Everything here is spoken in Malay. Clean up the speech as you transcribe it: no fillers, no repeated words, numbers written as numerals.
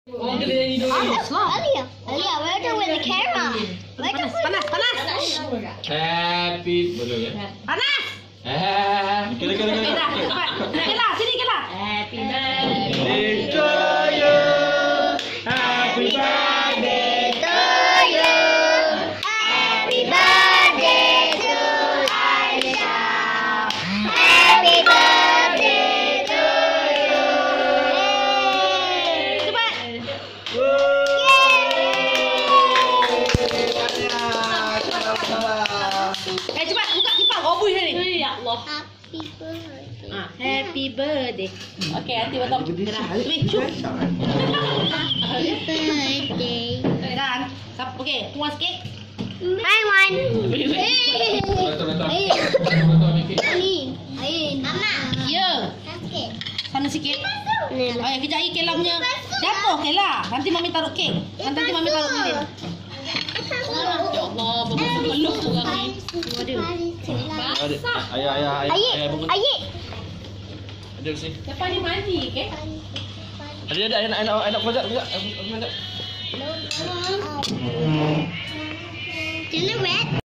Alia, where do with the camera? Panas. Happy belum ya? Panas. Kira. Okey lah, sini ke lah. Happy birthday. To you. Happy birthday to you. Happy birthday to Aisha. Happy birthday to you. Cepat. Cepat buka kipas. Robui ni. Ya Allah. Happy birthday. Happy birthday. Okey, hati potong. Happy birthday. Dan, okey, puas sikit. I won. Mama. Ya. Sakit. Sana sikit. Oh, kejap lagi Kela punya jatuh Kela. Nanti mami taruh kek. Nanti mami taruh lilin. Ya Allah, berpeluh orang ni. Ayah. Ayik. Ada sini. Siapa ni mandi ke? Ada anak pojak juga. Do you know red?